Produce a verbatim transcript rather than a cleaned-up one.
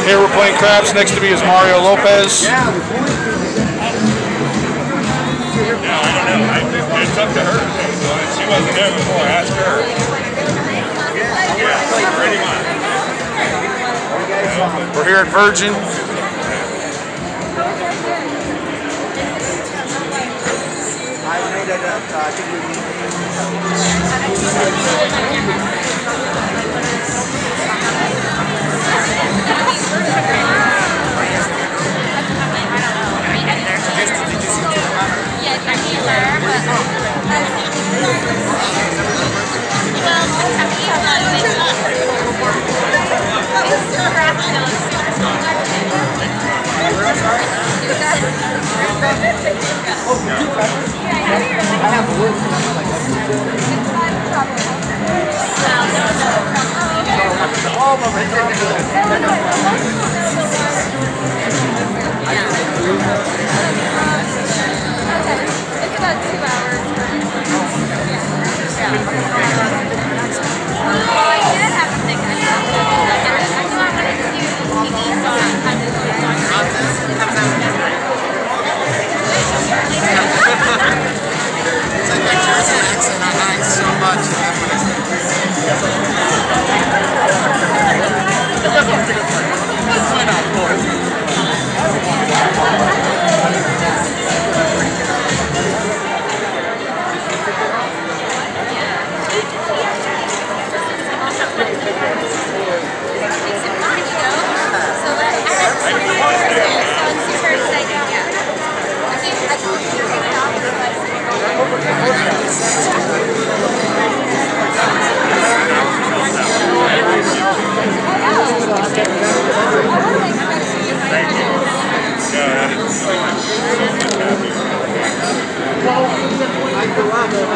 Here we're playing craps. Next to me is Mario Lopez. Yeah, I don't know. I, it's up to her. She wasn't there before. Ask her. Yeah, pretty much. We're here at Virgin. I made it up. I think we need I have a look. All of it. It's about two hours. Yeah. Well, I did have to think I knew I wanted to do T V, so I had to go It's like my Jersey accent. I hide so much. I grew up